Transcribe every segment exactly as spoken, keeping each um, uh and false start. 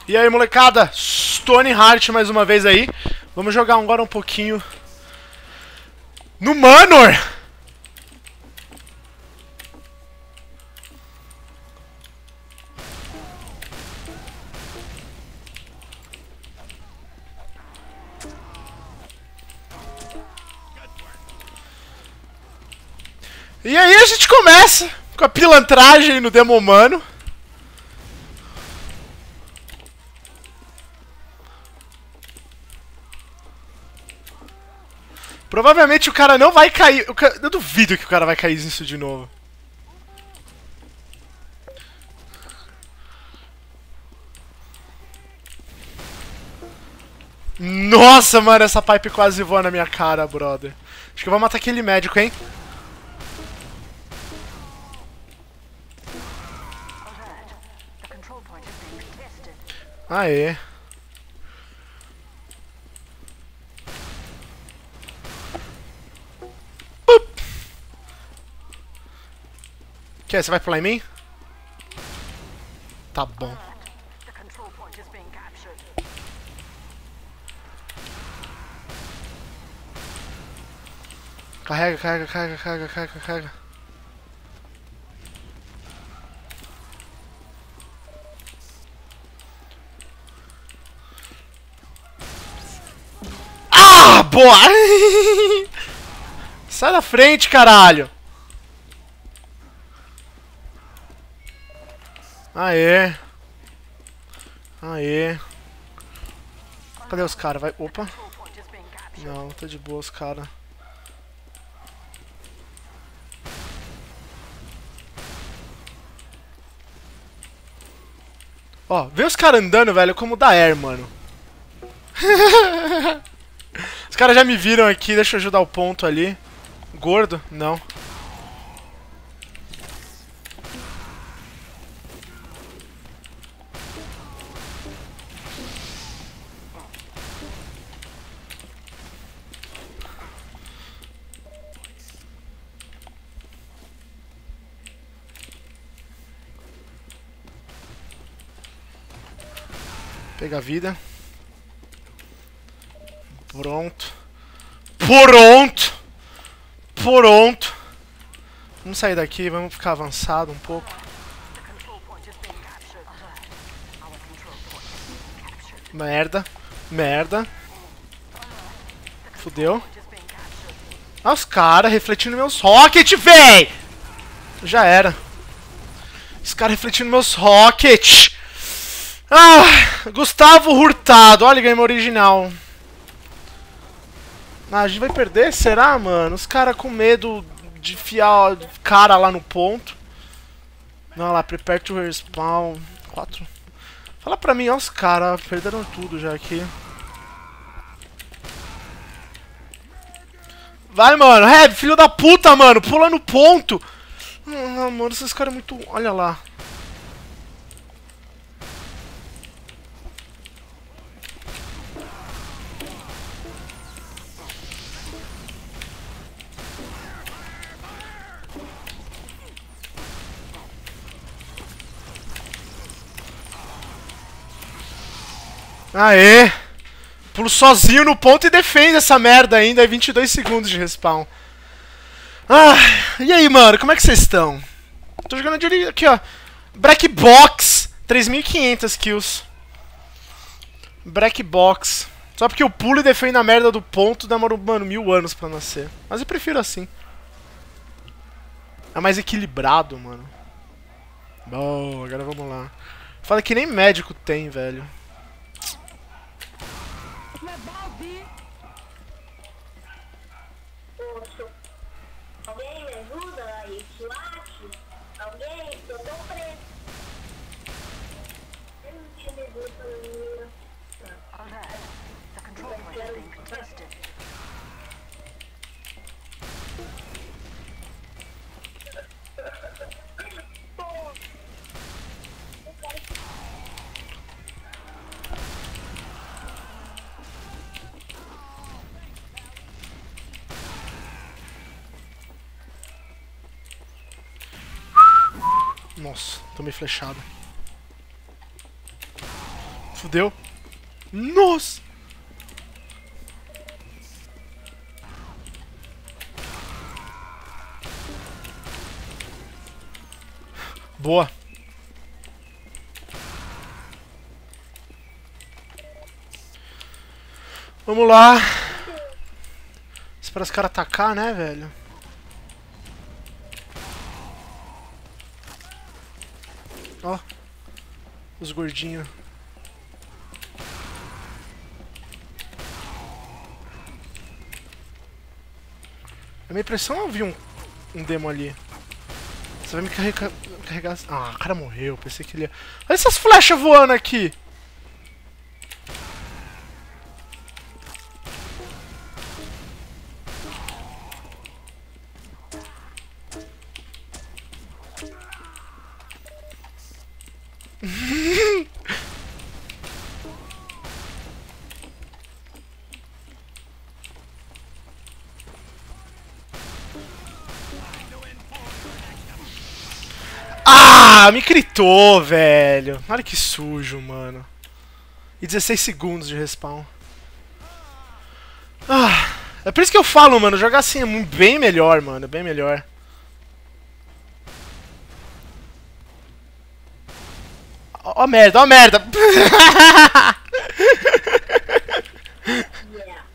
E aí, molecada? Stoneheart mais uma vez aí. Vamos jogar agora um pouquinho no Manor. E aí a gente começa com a pilantragem no Demomano. Provavelmente o cara não vai cair. Eu duvido que o cara vai cair nisso de novo. Nossa, mano, essa pipe quase voa na minha cara, brother. Acho que eu vou matar aquele médico, hein? Aê. Que, você vai pular em mim? Tá bom. Carrega, carrega, carrega, carrega, carrega, carrega. Ah, boa! Sai da frente, caralho! Aê! Aê! Cadê os caras? Vai. Opa! Não, tá de boa os caras. Ó, vê os caras andando, velho, como da Air, mano. Os caras já me viram aqui, deixa eu ajudar o ponto ali. Gordo? Não. Pega a vida. Pronto. Pronto! Pronto! Vamos sair daqui, vamos ficar avançado um pouco. Merda. Merda. Fudeu. Olha os caras refletindo meus rockets, véi! Já era. Os caras refletindo meus rockets. Ah, Gustavo Hurtado. Olha, game original. Ah, a gente vai perder? Será, mano? Os caras com medo de enfiar o cara lá no ponto. Não, lá, prepare to respawn. Quatro. Fala pra mim, ó, os caras perderam tudo já aqui. Vai, mano. Reb, filho da puta, mano. Pula no ponto. Ah, mano, esses caras é muito... Olha lá. Aê! Pulo sozinho no ponto e defende essa merda ainda. É vinte e dois segundos de respawn. Ah, e aí, mano? Como é que vocês estão? Tô jogando de aqui, ó. Black Box. três mil e quinhentas kills. Black Box. Só porque eu pulo e defendo a merda do ponto demorou, mano, mil anos pra nascer. Mas eu prefiro assim. É mais equilibrado, mano. Bom, agora vamos lá. Fala que nem médico tem, velho. Poxa, alguém me ajuda aí, Swat? Alguém? Tô tão preso. Eu não tinha devido pra mim. Alert. The control point is being contested. Nossa, tomei flechada. Fudeu. Nossa! Boa. Vamos lá. Espera os caras atacar, né, velho? Ó. Os gordinhos. A minha impressão é ouvir um, um demo ali. Você vai me carregar... carregar... Ah, o cara morreu. Pensei que ele ia... Olha essas flechas voando aqui. Ah, me gritou, velho. Olha que sujo, mano. E dezesseis segundos de respawn. Ah, é por isso que eu falo, mano. Jogar assim é bem melhor, mano. Bem melhor. Ó, ó merda, ó merda. Yeah.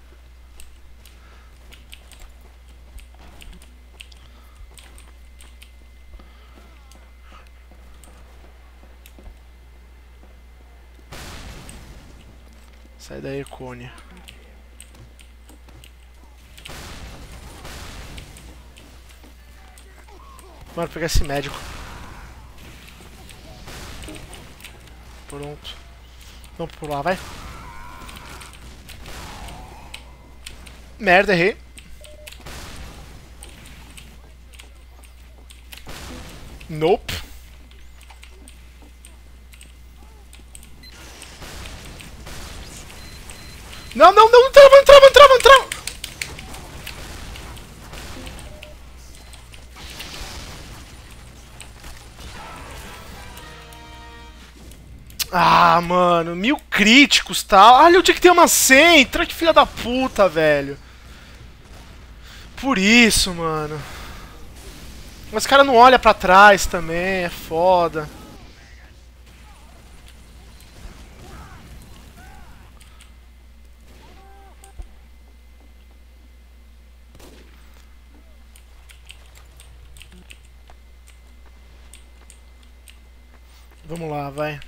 Sai daí, Cone. Mano, pegar esse médico. Pronto. Vamos pular, vai. Merda, errei. Nope. Não, não, não, entrava, entrava, entrava, entrava. Ah, mano, mil críticos, tá? Olha, eu tinha que ter uma cem. Entra que filha da puta, velho. Por isso, mano. Mas o cara não olha pra trás também, é foda. Vamos lá, vai.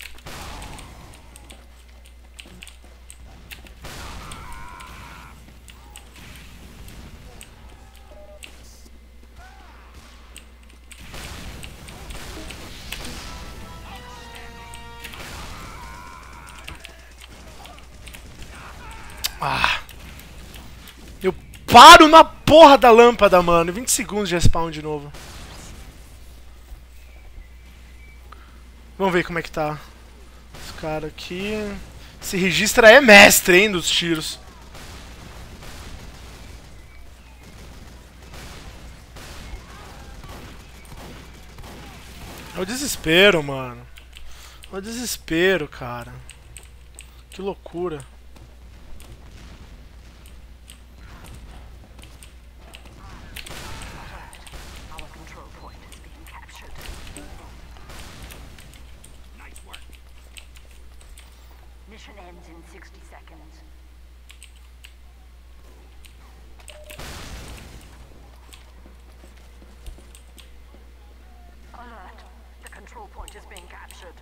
Ah. Eu paro na porra da lâmpada, mano. vinte segundos de respawn de novo. Vamos ver como é que tá. Esse cara aqui... Esse registra é mestre, hein, dos tiros. É o desespero, mano. É o desespero, cara. Que loucura. Our control point is being captured. Nice work. Mission ends in sixty seconds. Alert. The control point is being captured.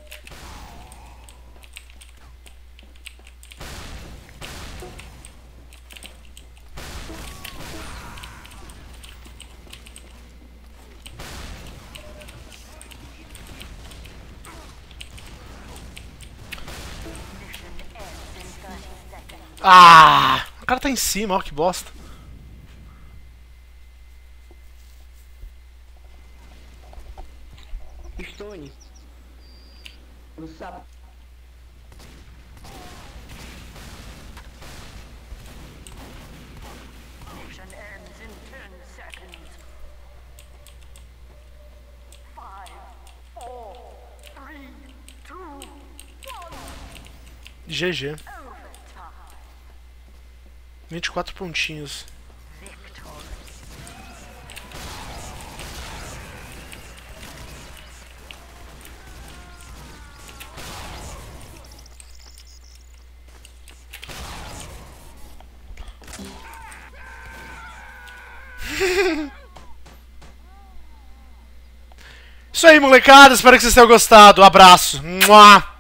Mission ends in thirty seconds. Ah! O cara tá em cima, ó, que bosta. Stone. No sapo. Mission ends in ten seconds. Five, four, three, two, one. G G. vinte e quatro pontinhos. Isso aí, molecada. Espero que vocês tenham gostado. Um abraço. Mua!